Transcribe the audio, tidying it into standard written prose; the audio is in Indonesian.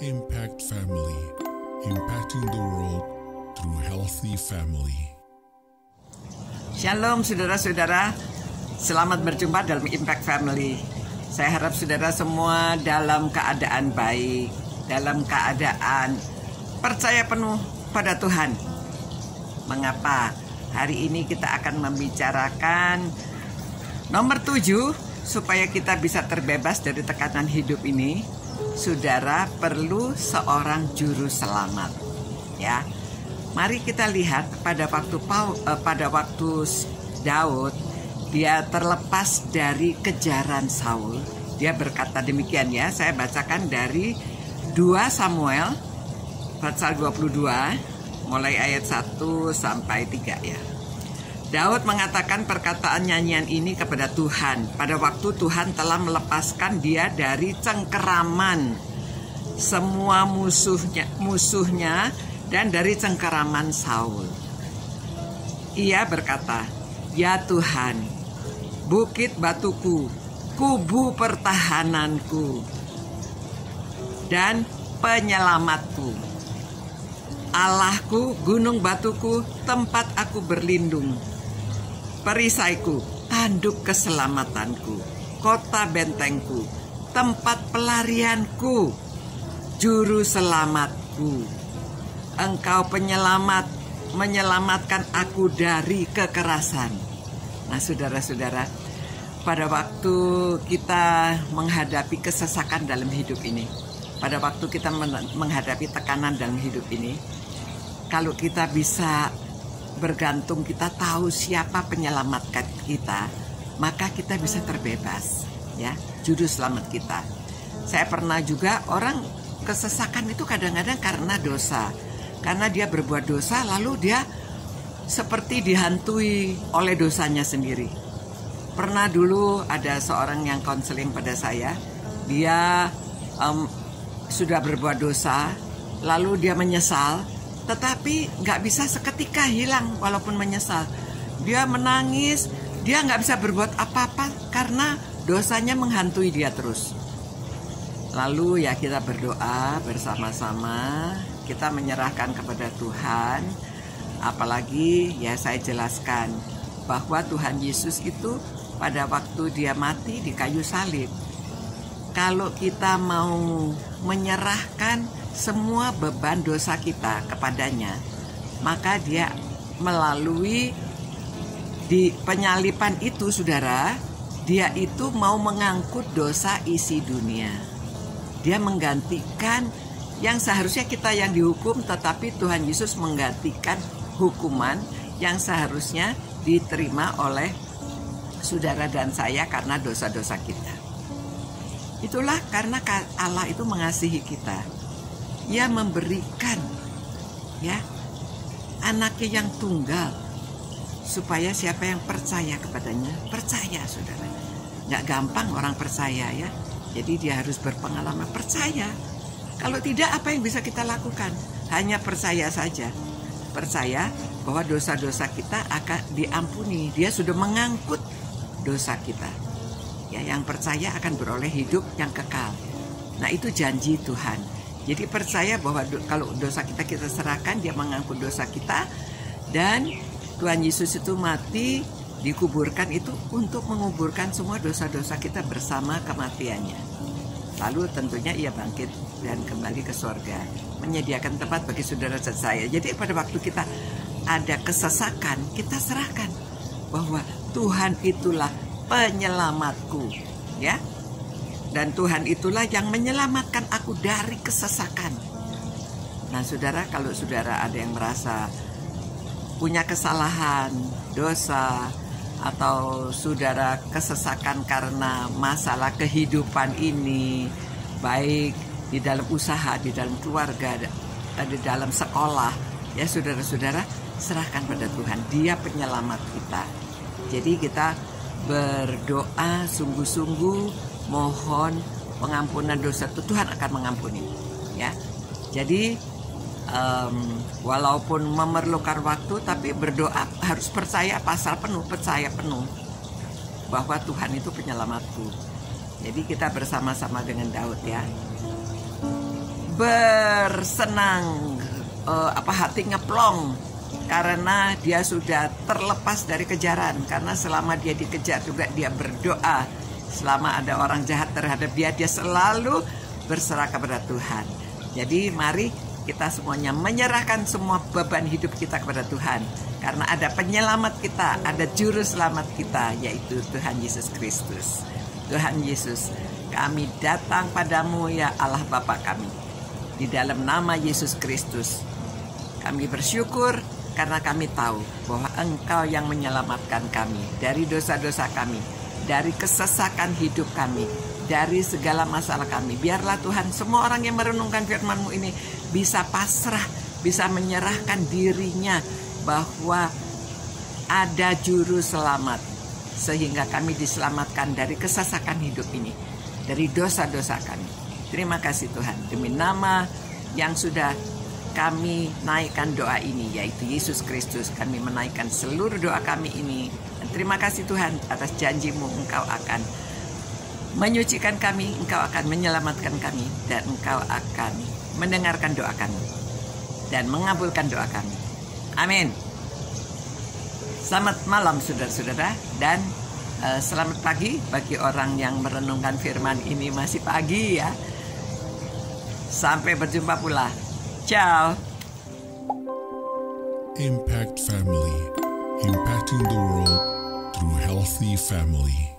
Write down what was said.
Impact Family, impacting the world through healthy family. Shalom saudara-saudara, selamat berjumpa dalam Impact Family. Saya harap saudara semua dalam keadaan baik, dalam keadaan percaya penuh pada Tuhan. Mengapa? Hari ini kita akan membicarakan nomor 7, supaya kita bisa terbebas dari tekanan hidup ini. Saudara perlu seorang juru selamat. Ya, mari kita lihat pada waktu Daud, dia terlepas dari kejaran Saul. Dia berkata demikian ya, saya bacakan dari 2 Samuel pasal 22 mulai ayat 1 sampai 3 ya. Daud mengatakan perkataan nyanyian ini kepada Tuhan pada waktu Tuhan telah melepaskan dia dari cengkeraman semua musuhnya dan dari cengkeraman Saul. Ia berkata, "Ya Tuhan, bukit batuku, kubu pertahananku, dan penyelamatku. Allahku, gunung batuku, tempat aku berlindung. Perisaiku, tanduk keselamatanku, kota bentengku, tempat pelarianku, juru selamatku. Engkau penyelamat, menyelamatkan aku dari kekerasan." Nah saudara-saudara, pada waktu kita menghadapi kesesakan dalam hidup ini, pada waktu kita menghadapi tekanan dalam hidup ini, kalau kita bisa bergantung, kita tahu siapa penyelamat kita, maka kita bisa terbebas ya, juru selamat kita. Saya pernah juga, orang kesesakan itu kadang-kadang karena dosa, karena dia berbuat dosa lalu dia seperti dihantui oleh dosanya sendiri. Pernah dulu ada seorang yang konseling pada saya, dia sudah berbuat dosa lalu dia menyesal, tetapi nggak bisa seketika hilang walaupun menyesal. Dia menangis, dia nggak bisa berbuat apa-apa karena dosanya menghantui dia terus. Lalu ya kita berdoa bersama-sama, kita menyerahkan kepada Tuhan. Apalagi ya saya jelaskan bahwa Tuhan Yesus itu pada waktu dia mati di kayu salib, kalau kita mau menyerahkan semua beban dosa kita kepadanya, maka dia melalui di penyalipan itu, saudara, dia itu mau mengangkut dosa isi dunia. Dia menggantikan yang seharusnya kita yang dihukum, tetapi Tuhan Yesus menggantikan hukuman yang seharusnya diterima oleh saudara dan saya karena dosa-dosa kita. Itulah karena Allah itu mengasihi kita. Ia memberikan ya anaknya yang tunggal, supaya siapa yang percaya kepadanya, percaya saudara. Nggak gampang orang percaya ya. Jadi dia harus berpengalaman percaya. Kalau tidak, apa yang bisa kita lakukan? Hanya percaya saja. Percaya bahwa dosa-dosa kita akan diampuni. Dia sudah mengangkut dosa kita. Ya, yang percaya akan beroleh hidup yang kekal. Nah, itu janji Tuhan. Jadi percaya bahwa kalau dosa kita serahkan, dia mengangkut dosa kita, dan Tuhan Yesus itu mati, dikuburkan itu untuk menguburkan semua dosa-dosa kita bersama kematiannya. Lalu tentunya ia bangkit dan kembali ke surga, menyediakan tempat bagi saudara dan saya. Jadi pada waktu kita ada kesesakan, kita serahkan bahwa Tuhan itulah penyelamatku ya. Dan Tuhan itulah yang menyelamatkan aku dari kesesakan. Nah saudara, kalau saudara ada yang merasa punya kesalahan, dosa, atau saudara kesesakan karena masalah kehidupan ini, baik di dalam usaha, di dalam keluarga, di dalam sekolah, ya saudara-saudara, serahkan pada Tuhan. Dia penyelamat kita. Jadi kita berdoa sungguh-sungguh, mohon pengampunan dosa, Tuhan akan mengampuni ya. Jadi walaupun memerlukan waktu, tapi berdoa harus percaya percaya penuh bahwa Tuhan itu penyelamatku. Jadi kita bersama-sama dengan Daud ya. bersenang, hatinya plong karena dia sudah terlepas dari kejaran. Karena selama dia dikejar juga dia berdoa. Selama ada orang jahat terhadap dia, dia selalu berserah kepada Tuhan. Jadi mari kita semuanya menyerahkan semua beban hidup kita kepada Tuhan. Karena ada penyelamat kita, ada juru selamat kita, yaitu Tuhan Yesus Kristus. Tuhan Yesus, kami datang padamu ya Allah Bapa kami. Di dalam nama Yesus Kristus, kami bersyukur karena kami tahu bahwa Engkau yang menyelamatkan kami dari dosa-dosa kami, dari kesesakan hidup kami, dari segala masalah kami. Biarlah Tuhan, semua orang yang merenungkan firman-Mu ini bisa pasrah, bisa menyerahkan dirinya bahwa ada juru selamat, sehingga kami diselamatkan dari kesesakan hidup ini, dari dosa-dosa kami. Terima kasih Tuhan, demi nama yang sudah kami naikkan doa ini, yaitu Yesus Kristus, kami menaikkan seluruh doa kami ini. Dan terima kasih Tuhan atas janji-Mu, Engkau akan menyucikan kami, Engkau akan menyelamatkan kami, dan Engkau akan mendengarkan doa kami dan mengabulkan doa kami. Amin. Selamat malam saudara-saudara, dan selamat pagi bagi orang yang merenungkan firman ini masih pagi ya. Sampai berjumpa pula. Ciao. Impact Family, impacting the world through healthy family.